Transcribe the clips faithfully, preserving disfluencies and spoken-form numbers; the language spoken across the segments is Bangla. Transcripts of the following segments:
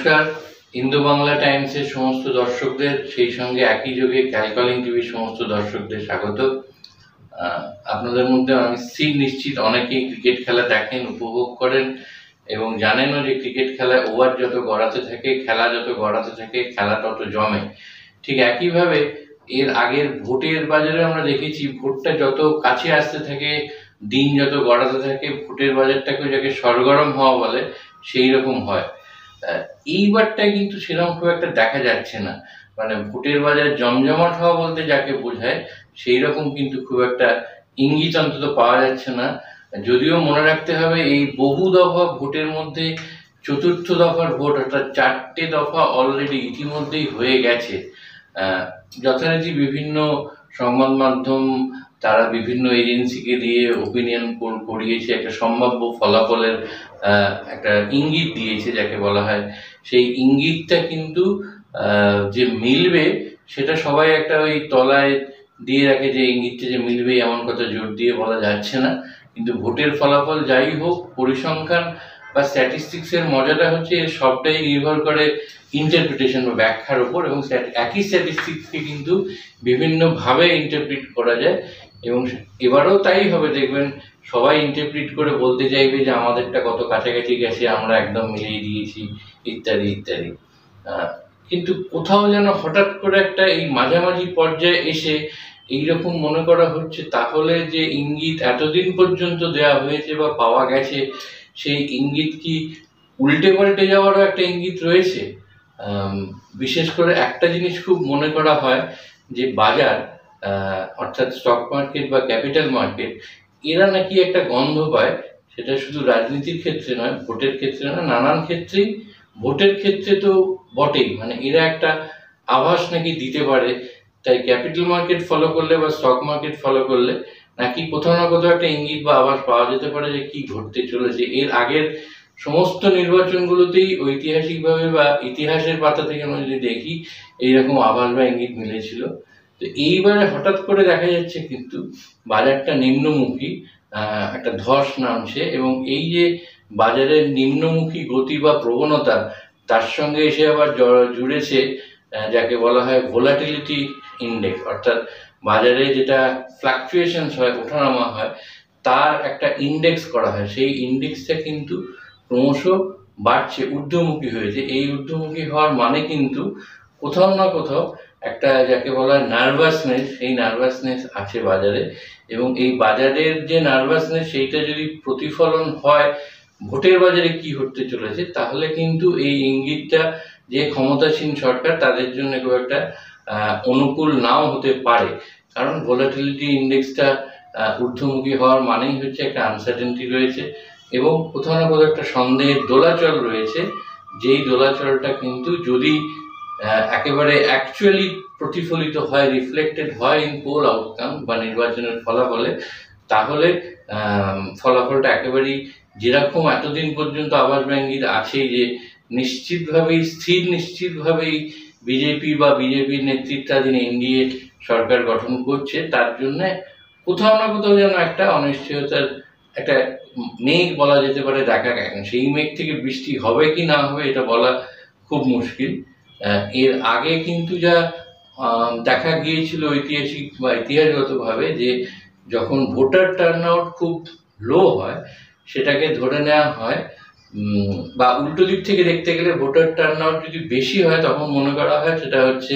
নমস্কার, ইন্দো বাংলা টাইমসের সমস্ত দর্শকদের, সেই সঙ্গে একই যোগে ক্যালকলিং টিভির সমস্ত দর্শকদের স্বাগত। আপনাদের মধ্যে আমি স্থির নিশ্চিত অনেকেই ক্রিকেট খেলা দেখেন, উপভোগ করেন এবং জানেনও যে ক্রিকেট খেলায় ওভার যত গড়াতে থাকে, খেলা যত গড়াতে থাকে, খেলা তত জমে। ঠিক একইভাবে এর আগের ভোটের বাজারে আমরা দেখেছি, ভোটটা যত কাছে আসতে থাকে, দিন যত গড়াতে থাকে, ভোটের বাজারটাকেও যাকে সরগরম হওয়া বলে সেই রকম হয়। এইবারটা কিন্তু সেরকম খুব একটা দেখা যাচ্ছে না, মানে ভোটের বাজারে জমজমাট হওয়া বলতে যাকে বোঝায় সেই রকম কিন্তু খুব একটা ইঙ্গিত অন্তত পাওয়া যাচ্ছে না। যদিও মনে রাখতে হবে, এই বহু দফা ভোটের মধ্যে চতুর্থ দফার ভোট, অর্থাৎ চারটে দফা অলরেডি ইতিমধ্যেই হয়ে গেছে। যথারীতি বিভিন্ন সংবাদ মাধ্যম তারা বিভিন্ন এজেন্সিকে দিয়ে ওপিনিয়ন পোল করিয়েছে, একটা সম্ভাব্য ফলাফলের একটা ইঙ্গিত দিয়েছে যাকে বলা হয়। সেই ইঙ্গিতটা কিন্তু যে মিলবে সেটা সবাই একটা ওই তলায় দিয়ে রাখে, যে ইঙ্গিতটা যে মিলবে এমন কথা জোর দিয়ে বলা যাচ্ছে না। কিন্তু ভোটের ফলাফল যাই হোক, পরিসংখ্যান বা স্ট্যাটিস্টিক্সের মজাটা হচ্ছে সবটাই নির্ভর করে ইন্টারপ্রিটেশন বা ব্যাখ্যার উপর, এবং একই স্ট্যাটিস্টিক্সকে কিন্তু বিভিন্নভাবে ইন্টারপ্রিট করা যায়। এবং এবারেও তাই হবে, দেখবেন সবাই ইন্টারপ্রিট করে বলতে চাইবে যে আমাদেরটা কত কাছাকাছি গেছে, আমরা একদম মিলিয়ে দিয়েছি ইত্যাদি ইত্যাদি। কিন্তু কোথাও যেন হঠাৎ করে একটা এই মাঝামাঝি পর্যায়ে এসে এইরকম মনে করা হচ্ছে, তাহলে যে ইঙ্গিত এতদিন পর্যন্ত দেওয়া হয়েছে বা পাওয়া গেছে, সেই ইঙ্গিত কি উল্টে পাল্টে যাওয়ারও একটা ইঙ্গিত রয়েছে। বিশেষ করে একটা জিনিস খুব মনে করা হয় যে বাজার, অর্থাৎ স্টক মার্কেট বা ক্যাপিটাল মার্কেট, এরা নাকি একটা গন্ধ পায়। সেটা শুধু রাজনীতির ক্ষেত্রে নয়, ভোটের ক্ষেত্রে নয়, নানান ক্ষেত্রেই। ভোটের ক্ষেত্রে তো বটেই, মানে এরা একটা আভাস নাকি দিতে পারে। তাই ক্যাপিটাল মার্কেট ফলো করলে বা স্টক মার্কেট ফলো করলে নাকি কোথাও না কোথাও একটা ইঙ্গিত বা আভাস পাওয়া যেতে পারে যে কি ঘটতে চলেছে। এর আগের সমস্ত নির্বাচনগুলোতেই ঐতিহাসিকভাবে বা ইতিহাসের পাতা থেকে আমরা যদি দেখি, এইরকম আভাস বা ইঙ্গিত মিলেছিল। তো এইবারে হঠাৎ করে দেখা যাচ্ছে কিন্তু বাজারটা নিম্নমুখী, একটা ধস নামছে, এবং এই যে বাজারের নিম্নমুখী গতি বা প্রবণতা, তার সঙ্গে এসে আবার জুড়েছে যাকে বলা হয় ভোলাটিলিটি ইন্ডেক্স, অর্থাৎ বাজারে যেটা ফ্লাকচুয়েশনস হয়, ওঠানামা হয়, তার একটা ইন্ডেক্স করা হয়। সেই ইন্ডেক্সটা কিন্তু ক্রমশ বাড়ছে, ঊর্ধ্বমুখী হয়েছে। এই ঊর্ধ্বমুখী হওয়ার মানে কিন্তু কোথাও না কোথাও একটা যাকে বলা হয় নার্ভাসনেস, সেই নার্ভাসনেস আছে বাজারে। এবং এই বাজারের যে নার্ভাসনেস, সেইটা যদি প্রতিফলন হয় ভোটের বাজারে কি হতে চলেছে, তাহলে কিন্তু এই ইঙ্গিতটা যে ক্ষমতাসীন সরকার, তাদের জন্য খুব একটা অনুকূল নাও হতে পারে। কারণ ভোলাটিলিটি ইন্ডেক্সটা ঊর্ধ্বমুখী হওয়ার মানেই হচ্ছে একটা আনসার্টেনটি রয়েছে, এবং কোথাও না কোথাও একটা সন্দেহের দোলাচল রয়েছে। যেই দোলাচলটা কিন্তু যদি একেবারে অ্যাকচুয়ালি প্রতিফলিত হয়, রিফ্লেক্টেড হয় ইন পোল আউটকাম বা নির্বাচনের ফলাফলে, তাহলে ফলাফলটা একেবারেই যেরকম এতদিন পর্যন্ত আভাস বা ইঙ্গিত আছে যে নিশ্চিতভাবেই স্থির নিশ্চিতভাবেই বিজেপি বা বিজেপির নেতৃত্বাধীন এনডিএ সরকার গঠন করছে, তার জন্য কোথাও না কোথাও যেন একটা অনিশ্চয়তার একটা মেঘ বলা যেতে পারে দেখা গেছে। সেই মেঘ থেকে বৃষ্টি হবে কি না হবে এটা বলা খুব মুশকিল। এর আগে কিন্তু যা দেখা গিয়েছিল ঐতিহাসিক বা ইতিহাসগতভাবে, যে যখন ভোটার টার্ন আউট খুব লো হয়, সেটাকে ধরে নেওয়া হয়, বা উল্টো দিক থেকে দেখতে গেলে ভোটার টার্ন আউট যদি বেশি হয়, তখন মনে করা হয় সেটা হচ্ছে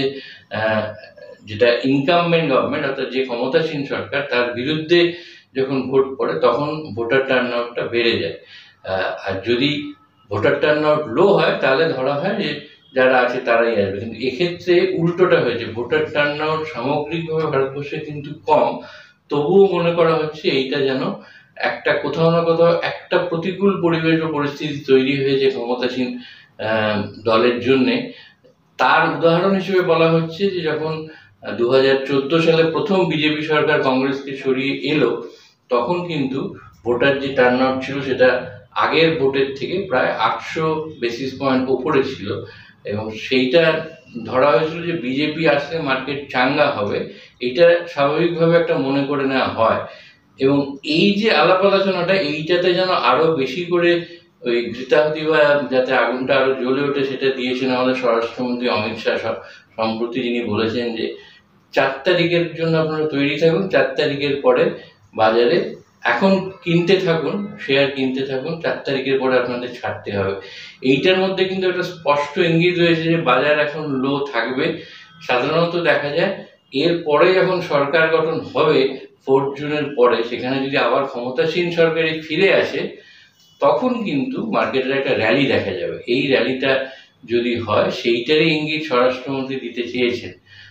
যেটা ইনকামবেন্ট গভর্নমেন্ট, অর্থাৎ যে ক্ষমতাসীন সরকার, তার বিরুদ্ধে যখন ভোট পড়ে তখন ভোটার টার্ন আউটটা বেড়ে যায়। আর যদি ভোটার টার্ন আউট লো হয়, তাহলে ধরা হয় যে যারা আছে তারাই আসবে। কিন্তু এক্ষেত্রে উল্টোটা হয়েছে, ভোটার টার্ন আউট সামগ্রিকভাবে ভারতবর্ষে কিন্তু কম, তবুও মনে করা হচ্ছে এইটা যেন একটা কোথাও না কোথাও একটা প্রতিকূল পরিবেশ বা পরিস্থিতি তৈরি হয়েছে ক্ষমতাসীন দলের জন্যে। তার উদাহরণ হিসেবে বলা হচ্ছে যে যখন দু হাজার চোদ্দ সালে প্রথম বিজেপি সরকার কংগ্রেসকে সরিয়ে এলো, তখন কিন্তু ভোটার যে টার্ন আউট ছিল সেটা আগের ভোটের থেকে প্রায় আটশো বেসিস পয়েন্ট ওপরে ছিল, এবং সেইটা ধরা হয়েছিল যে বিজেপি আসলে মার্কেট চাঙ্গা হবে, এটা স্বাভাবিকভাবে একটা মনে করে নেওয়া হয়। এবং এই যে আলাপ আলোচনাটা, এইটাতে যেন আরো বেশি করে ওই ঘৃতাহুতি বা যাতে আগুনটা আরো জ্বলে ওঠে সেটা দিয়েছেন আমাদের স্বরাষ্ট্রমন্ত্রী অমিত শাহ সম্প্রতি, যিনি বলেছেন যে চার তারিখের জন্য আপনারা তৈরি থাকুন, চার তারিখের পরে বাজারে এখন কিনতে থাকুন, শেয়ার কিনতে থাকুন, চার তারিখের পরে আপনাদের ছাড়তে হবে। এইটার মধ্যে কিন্তু একটা স্পষ্ট ইঙ্গিত রয়েছে যে বাজার এখন লো থাকবে। সাধারণত দেখা যায় এর পরে যখন সরকার গঠন হবে ফোর্থ জুনের পরে, সেখানে যদি আবার ক্ষমতাসীন সরকারই ফিরে আসে তখন কিন্তু মার্কেটের একটা র্যালি দেখা যাবে। এই র্যালিটা যদি হয় সেইটারই ইঙ্গিত স্বরাষ্ট্রমন্ত্রী দিতে চেয়েছেন।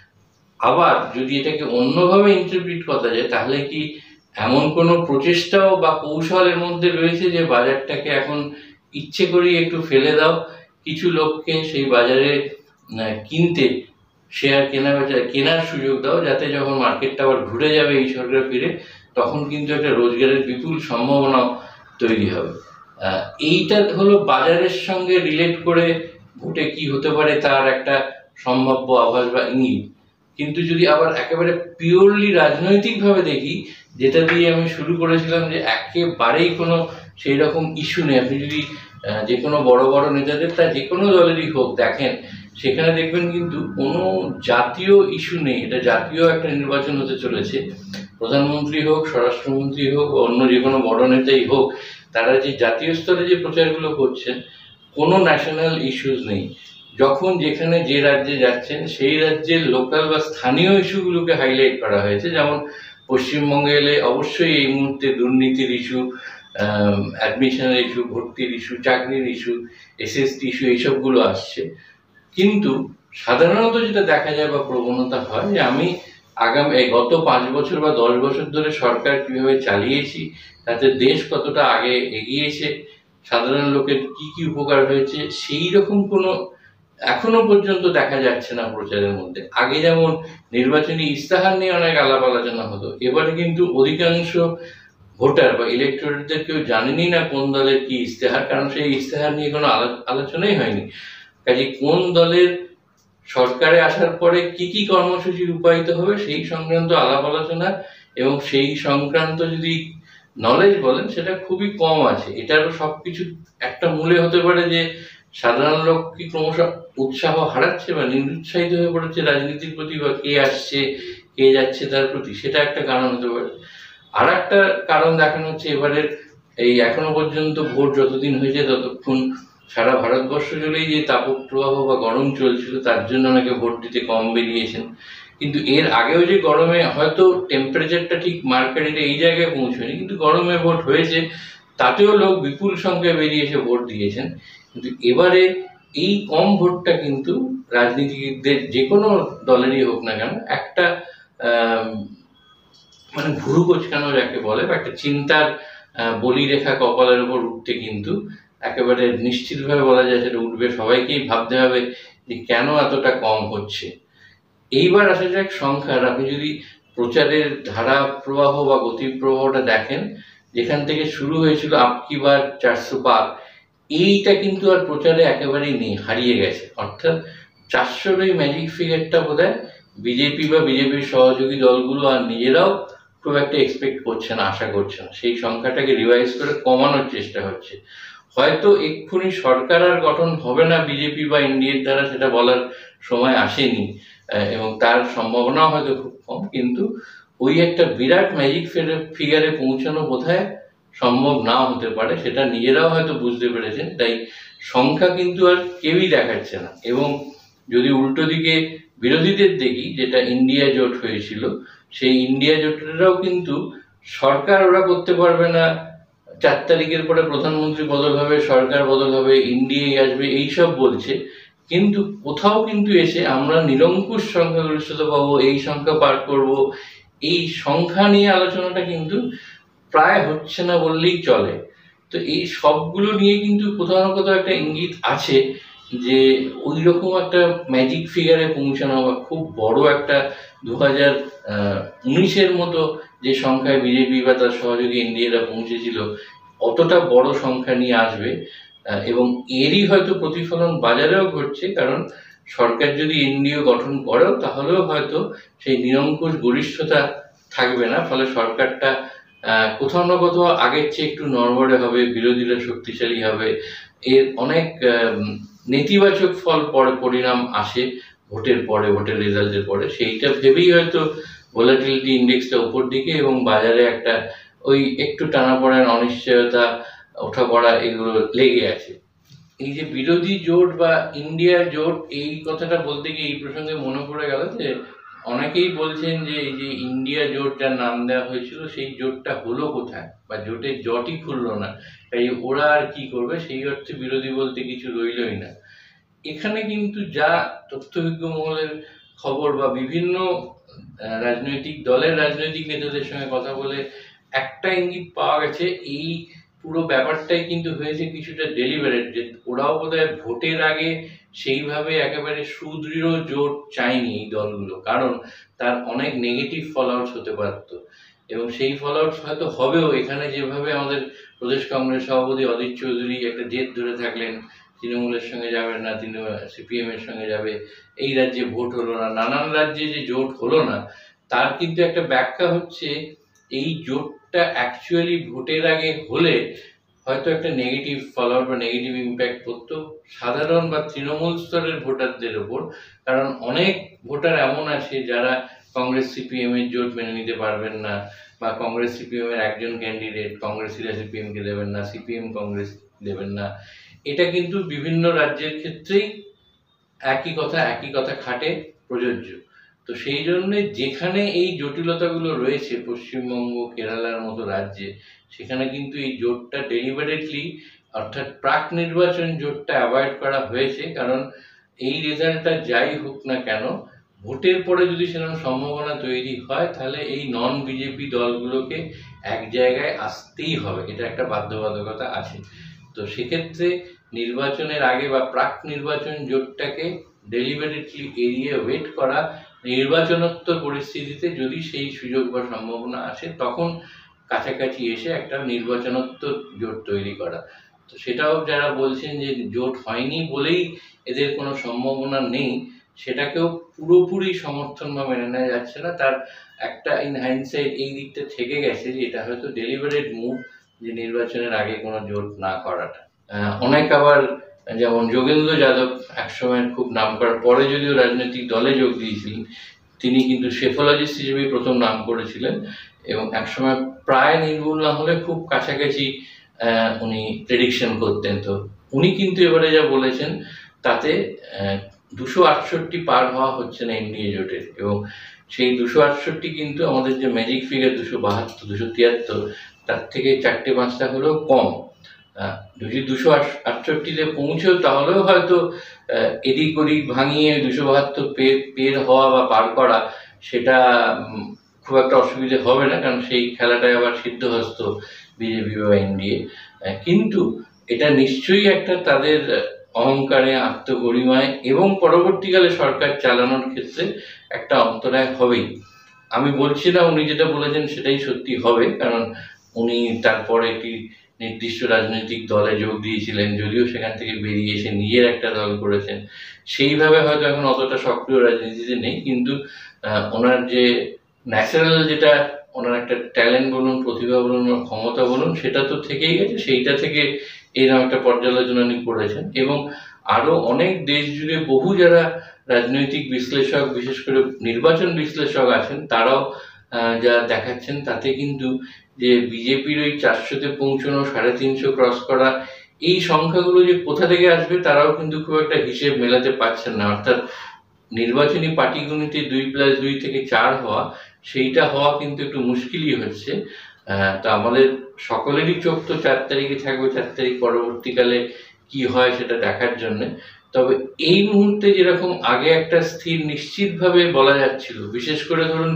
আবার যদি এটাকে অন্যভাবে ইন্টারপ্রিট করা যায় তাহলে কি এমন কোনো প্রচেষ্টাও বা কৌশলের মধ্যে রয়েছে যে বাজারটাকে এখন ইচ্ছে করেই একটু ফেলে দাও, কিছু লোককে সেই বাজারে কিনতে শেয়ার কেনা বেচা কেনার সুযোগ দাও, যাতে যখন মার্কেটটা আবার ঘুরে যাবে এই সরকার ফিরে তখন কিন্তু একটা রোজগারের বিপুল সম্ভাবনাও তৈরি হবে। এইটা হলো বাজারের সঙ্গে রিলেট করে ভোটে কি হতে পারে তার একটা সম্ভাব্য আভাস বা ইঙ্গিত। কিন্তু যদি আবার একেবারে পিওরলি রাজনৈতিকভাবে দেখি, যেটা দিয়ে আমি শুরু করেছিলাম যে একেবারেই কোনো সেই রকম ইস্যু নেই, আপনি যদি যে কোনো বড় বড় নেতাদের তা যে কোনো দলেরই হোক দেখেন, সেখানে দেখবেন কিন্তু কোনো জাতীয় ইস্যু নেই। এটা জাতীয় একটা নির্বাচন হতে চলেছে, প্রধানমন্ত্রী হোক, স্বরাষ্ট্রমন্ত্রী হোক, অন্য যে কোনো বড় নেতাই হোক, তারা যে জাতীয় স্তরে যে প্রচারগুলো করছেন কোনো ন্যাশনাল ইস্যুস নেই। যখন যেখানে যে রাজ্যে যাচ্ছেন সেই রাজ্যের লোকাল বা স্থানীয় ইস্যুগুলোকে হাইলাইট করা হয়েছে। যেমন পশ্চিমবঙ্গে এলে অবশ্যই এই মুহূর্তে দুর্নীতির ইস্যু, অ্যাডমিশনের ইস্যু, ভর্তির ইস্যু, চাকরির ইস্যু, এসএসটি ইস্যু, এইসবগুলো আসছে। কিন্তু সাধারণত যেটা দেখা যায় বা প্রবণতা হয় যে আমি আগামী গত পাঁচ বছর বা দশ বছর ধরে সরকার কিভাবে চালিয়েছি, তাতে দেশ কতটা আগে এগিয়েছে, সাধারণ লোকের কি কি উপকার হয়েছে, সেই রকম কোনো এখনো পর্যন্ত দেখা যাচ্ছে না প্রচারের মধ্যে। আগে যেমন নির্বাচনী ইস্তাহার নিয়ে অনেক আলাপ আলোচনা হতো, এবারে কিন্তু অধিকাংশ ভোটার বা ইলেকটোরেটদের কেউ জানেনই না কোন দলের কি ইস্তেহার, কারণ সেই ইস্তেহার নিয়ে কোনো আলোচনাই হয়নি। কাজে কোন দলের সরকারে আসার পরে কি কি কর্মসূচি রূপায়িত হবে সেই সংক্রান্ত আলাপ আলোচনা এবং সেই সংক্রান্ত যদি নলেজ বলেন সেটা খুবই কম আছে। এটারও সবকিছু একটা মূলে হতে পারে যে সাধারণ লোক কি ক্রমশ উৎসাহ হারাচ্ছে বা নিরুৎসাহিত হয়ে পড়েছে রাজনীতির প্রতি, বা কে আসছে কে যাচ্ছে তার প্রতি, সেটা একটা কারণ হতে পারে। আর একটা কারণ দেখানো হচ্ছে এবারের এই এখনো পর্যন্ত ভোট যতদিন হয়েছে ততক্ষণ সারা ভারতবর্ষ জুড়েই যে তাপপ্রবাহ বা গরম চলছিল তার জন্য অনেকে ভোট দিতে কম বেরিয়েছেন। কিন্তু এর আগেও যে গরমে হয়তো টেম্পারেচারটা ঠিক মার্কেটে এই জায়গায় পৌঁছয়নি, কিন্তু গরমে ভোট হয়েছে, তাতেও লোক বিপুল সংখ্যায় বেরিয়েছে ভোট দিয়েছেন। কিন্তু এবারে এই কম ভোটটা কিন্তু রাজনীতিবিদদের যে কোনো দলেরই হোক না কেন একটা মানে ভুরু কোচকানো যাকে বলে, বা একটা চিন্তার বলিরেখা কপালের উপর উঠতে কিন্তু একেবারে নিশ্চিতভাবে বলা যায় সেটা উঠবে। সবাইকেই ভাবতে হবে যে কেন এতটা কম হচ্ছে। এইবার আসা যাক সংখ্যার। আপনি যদি প্রচারের ধারা প্রবাহ বা গতি প্রবাহটা দেখেন, যেখান থেকে শুরু হয়েছিল আপকি বার চারশো পার, এইটা কিন্তু আর প্রচারে একেবারেই নেই, হারিয়ে গেছে। অর্থাৎ চারশোর ওই ম্যাজিক ফিগারটা বোধহয় বিজেপি বা বিজেপির সহযোগী দলগুলো আর নিজেরাও খুব একটা এক্সপেক্ট করছে না, আশা করছে না। সেই সংখ্যাটাকে রিভাইজ করে কমানোর চেষ্টা হচ্ছে। হয়তো এক্ষুনি সরকার আর গঠন হবে না বিজেপি বা এনডিএর দ্বারা, সেটা বলার সময় আসেনি এবং তার সম্ভাবনাও হয়তো খুব কম, কিন্তু ওই একটা বিরাট ম্যাজিক ফিগারে পৌঁছানো বোধহয় সম্ভব নাও হতে পারে, সেটা নিজেরাও হয়তো বুঝতে পেরেছেন। তাই সংখ্যা কিন্তু আর কেউই দেখাচ্ছে না। এবং যদি উল্টো দিকে বিরোধীদের দেখি, যেটা ইন্ডিয়া জোট হয়েছিল, সেই ইন্ডিয়া জোটেরাও কিন্তু সরকার ওরা করতে পারবে না, চার তারিখের পরে প্রধানমন্ত্রী বদল হবে, সরকার বদল হবে, ইন্ডিয়াই আসবে, এইসব বলছে। কিন্তু কোথাও কিন্তু এসে আমরা নিরঙ্কুশ সংখ্যাগরিষ্ঠতা পাবো, এই সংখ্যা পার করব, এই সংখ্যা নিয়ে আলোচনাটা কিন্তু প্রায় হচ্ছে না বললেই চলে। তো এই সবগুলো নিয়ে কিন্তু কোথাও না কোথাও একটা ইঙ্গিত আছে যে ওই রকম একটা ম্যাজিক ফিগারে পৌঁছানো বা খুব বড় একটা দু হাজার উনিশের মতো যে সংখ্যায় বিজেপি বা তার সহযোগী ইন্ডিয়ারা পৌঁছেছিল, অতটা বড় সংখ্যা নিয়ে আসবে। এবং এরই হয়তো প্রতিফলন বাজারেও ঘটছে, কারণ সরকার যদি এনডিএ গঠন করেও তাহলেও হয়তো সেই নিরঙ্কুশ গরিষ্ঠতা থাকবে না, ফলে সরকারটা কোথাও না কোথাও আগের চেয়ে একটু নড়বড়ে হবে, বিরোধীরা শক্তিশালী হবে, এর অনেক নেতিবাচক ফল পরে পরিণাম আসে ভোটের পরে, ভোটের রেজাল্টের পরে। সেইটা ভেবেই হয়তো ভোলাটিলিটি ইন্ডেক্সটা উপর দিকে এবং বাজারে একটা ওই একটু টানাপোড়েন, অনিশ্চয়তা, ওঠা পড়া এগুলো লেগে আছে। এই যে বিরোধী জোট বা ইন্ডিয়া জোট, এই কথাটা বলতে গিয়ে এই প্রসঙ্গে মনে পড়ে গেল যে অনেকেই বলছেন যে এই যে ইন্ডিয়া জোট যার নাম দেওয়া হয়েছিল সেই জোটটা হলো কোথায়, বা জোটের জটই খুললো না, তাই ওরা আর কি করবে, সেই অর্থে বিরোধী বলতে কিছু রইলই না। এখানে কিন্তু যা তথ্যবিজ্ঞ মহলের খবর বা বিভিন্ন রাজনৈতিক দলের রাজনৈতিক নেতাদের সঙ্গে কথা বলে একটা ইঙ্গিত পাওয়া গেছে, এই পুরো ব্যাপারটাই কিন্তু হয়েছে কিছুটা ডেলিভারেট, যে ওরাও বোধহয় ভোটের আগে সেইভাবে একেবারে সুদৃঢ় জোট চায়নি এই দলগুলো, কারণ তার অনেক নেগেটিভ ফলআউটস হতে পারত, এবং সেই ফলআউটস হয়তো হবেও। এখানে যেভাবে আমাদের প্রদেশ কংগ্রেস সভাপতি অধীর চৌধুরী একটা জেদ ধরে থাকলেন, তৃণমূলের সঙ্গে যাবেন না, তিনি সিপিএম এর সঙ্গে যাবে, এই রাজ্যে ভোট হলো না, নানান রাজ্যে যে জোট হলো না, তার কিন্তু একটা ব্যাখ্যা হচ্ছে এই জোটটা অ্যাকচুয়ালি ভোটের আগে হলে হয়তো একটা নেগেটিভ ফলআউট বা নেগেটিভ ইম্প্যাক্ট পড়তো সাধারণ বা তৃণমূল স্তরের ভোটারদের ওপর। কারণ অনেক ভোটার এমন আছে যারা কংগ্রেস সিপিএম এর জোট মেনে নিতে পারবেন না, বা কংগ্রেস সিপিএম এর একজন ক্যান্ডিডেট, কংগ্রেসীরা সিপিএম কে দেবেন না, সিপিএম কংগ্রেস দেবেন না। এটা কিন্তু বিভিন্ন রাজ্যের ক্ষেত্রেই একই কথা একই কথা খাটে, প্রযোজ্য। তো সেই জন্য যেখানে এই জটিলতাগুলো রয়েছে পশ্চিমবঙ্গ, কেরালার মতো রাজ্যে, সেখানে কিন্তু এই জোটটা ডেলিভারেটলি, অর্থাৎ প্রাক নির্বাচন জোটটা অ্যাভয়েড করা হয়েছে। কারণ এই রেজাল্টটা যাই হোক না কেন, ভোটের পরে যদি সেরকম সম্ভাবনা তৈরি হয়, তাহলে এই নন বিজেপি দলগুলোকে এক জায়গায় আসতেই হবে, এটা একটা বাধ্যবাধকতা আছে। তো সেক্ষেত্রে নির্বাচনের আগে বা প্রাক নির্বাচন জোটটাকে ডেলিভারেটলি এড়িয়ে ওয়েট করা, নির্বাচনোত্তর পরিস্থিতিতে যদি সেই সুযোগ বা সম্ভাবনা আসে তখন কাছাকাছি এসে একটা নির্বাচনোত্তর জোট তৈরি করা। তো সেটাও যারা বলছেন যে জোট হয়নি বলেই এদের কোনো সম্ভাবনা নেই, সেটাকেও পুরোপুরি সমর্থন বা মেনে নেওয়া যাচ্ছে না। তার একটা ইন হাইন্ডসাইড এই দিকটা থেকে গেছে যে এটা হয়তো ডেলিভারেট মুভ, যে নির্বাচনের আগে কোনো জোট না করাটা। অনেক আবার যেমন যোগেন্দ্র যাদব একসময় খুব নাম করার পরে যদিও রাজনৈতিক দলে যোগ দিয়েছিলেন, তিনি কিন্তু সেফোলজিস্ট হিসেবেই প্রথম নাম করেছিলেন, এবং একসময় প্রায় নির্ভুল না হলে খুব কাছাকাছি উনি প্রেডিকশন করতেন। তো উনি কিন্তু এবারে যা বলেছেন তাতে দুশো আটষট্টি পার হওয়া হচ্ছে না এনডিএ জোটের, এবং সেই দুশো আটষট্টি কিন্তু আমাদের যে ম্যাজিক ফিগার দুশো বাহাত্তর দুশো তিয়াত্তর তার থেকে চারটে পাঁচটা হলেও কম। যদি দুশো আটষট্টিতে পৌঁছেও তাহলেও হয়তো এদিক ওদিক ভাঙিয়ে দুশো বাহাত্তর পের হওয়া বা পার করা, সেটা খুব একটা অসুবিধে হবে না, কারণ সেই খেলাটাই আবার সিদ্ধহস্ত বিজেপি বা এনডিএ। কিন্তু এটা নিশ্চয়ই একটা তাদের অহংকারে, আত্মগরিমায় এবং পরবর্তীকালে সরকার চালানোর ক্ষেত্রে একটা অন্তরায় হবেই। আমি বলছি না উনি যেটা বলেছেন সেটাই সত্যি হবে, কারণ উনি তারপরে একটি নির্দিষ্ট রাজনৈতিক দলে যোগ দিয়েছিলেন, যদিও সেখান থেকে বেরিয়ে এসে নিজের একটা দল করেছেন, সেইভাবে হয়তো এখন অতটা সক্রিয় রাজনীতিতে নেই। কিন্তু ওনার যে ন্যাচারাল যেটা ওনার একটা ট্যালেন্ট বলুন, প্রতিভা বলুন, ক্ষমতা বলুন, সেটা তো থেকেই গেছে, সেইটা থেকে এরকম একটা পর্যালোচনা উনি করেছেন। এবং আরো অনেক দেশ জুড়ে বহু যারা রাজনৈতিক বিশ্লেষক, বিশেষ করে নির্বাচন বিশ্লেষক আছেন, তারাও যা দেখাচ্ছেন তাতে কিন্তু যে বিজেপির ওই চারশোতে পৌঁছানো, সাড়ে তিনশো ক্রস করা, এই সংখ্যাগুলো যে কোথা থেকে আসবে তারাও কিন্তু খুব একটা হিসেব মেলাতে পারছেন না। অর্থাৎ নির্বাচনী পাটিগণিতে দুই প্লাস দুই থেকে চার হওয়া, সেইটা হওয়া কিন্তু একটু মুশকিলই হচ্ছে। তো আমাদের সকলেরই চোখ তো চার তারিখে থাকবে, চার তারিখ পরবর্তীকালে কি হয় সেটা দেখার জন্য। তবে এই মুহূর্তে যেরকম আগে একটা স্থির নিশ্চিতভাবে বলা যাচ্ছিল, বিশেষ করে ধরুন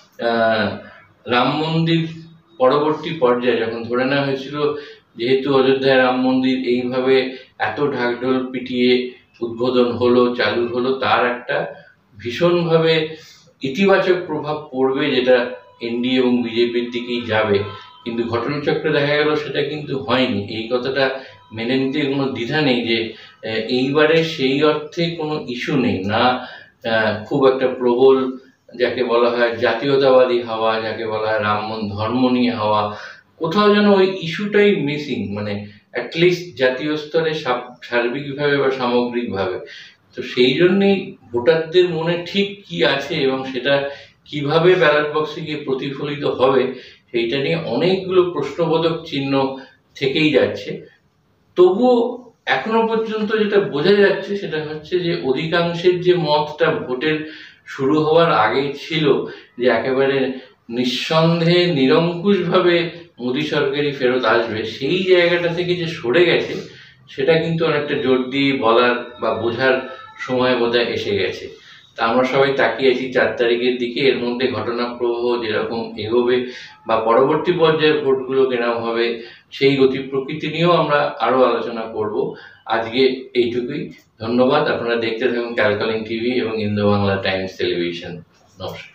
রাম মন্দির পরবর্তী পর্যায়ে যখন ধরে নেওয়া হয়েছিল যেহেতু অযোধ্যায় রাম মন্দির এইভাবে এত ঢাকঢোল পিটিয়ে উদ্বোধন হলো, চালু হলো, তার একটা ভীষণভাবে ইতিবাচক প্রভাব পড়বে, যেটা এনডিএ এবং বিজেপির দিকেই যাবে। কিন্তু ঘটনাচক্রে দেখা গেল সেটা কিন্তু হয়নি। এই কথাটা মেনে নিতে কোনো দ্বিধা নেই যে এইবারে সেই অর্থে কোনো ইস্যু নেই, না খুব একটা প্রবল যাকে বলা হয় জাতীয়তাবাদী হাওয়া, যাকে বলা হয় রামমন ধর্ম নিয়ে হাওয়া, কোথাও যেন ওই ইস্যুটাই মিসিং, মানে অ্যাটলিস্ট জাতীয় স্তরে সার্বিকভাবে বা সামগ্রিকভাবে। তো সেই জন্যেই ভোটারদের মনে ঠিক কি আছে এবং সেটা কিভাবে ব্যালট বক্সে গিয়ে প্রতিফলিত হবে সেইটা নিয়ে অনেকগুলো প্রশ্নবোধক চিহ্ন থেকেই যাচ্ছে। তবুও এখনো পর্যন্ত যেটা বোঝা যাচ্ছে সেটা হচ্ছে যে অধিকাংশের যে মতটা ভোটের শুরু হওয়ার আগে ছিল যে একেবারে নিঃসন্দেহে নিরঙ্কুশভাবে মোদী সরকারই ফেরত আসবে, সেই জায়গাটা থেকে যে সরে গেছে সেটা কিন্তু অনেকটা জোর দিয়ে বলার বা বোঝার সময় বোধহয় এসে গেছে। তা আমরা সবাই তাকিয়ে আছি চার তারিখের দিকে, এর মধ্যে ঘটনা প্রবাহ যেরকম এগোবে বা পরবর্তী পর্যায়ের ভোটগুলো কেরম হবে সেই গতি প্রকৃতি নিয়েও আমরা আরো আলোচনা করব। আজকে এইটুকুই, ধন্যবাদ। আপনারা দেখতে থাকুন ক্যালকালিং টিভি এবং ইন্দো বাংলা টাইমস টেলিভিশন। নমস্কার।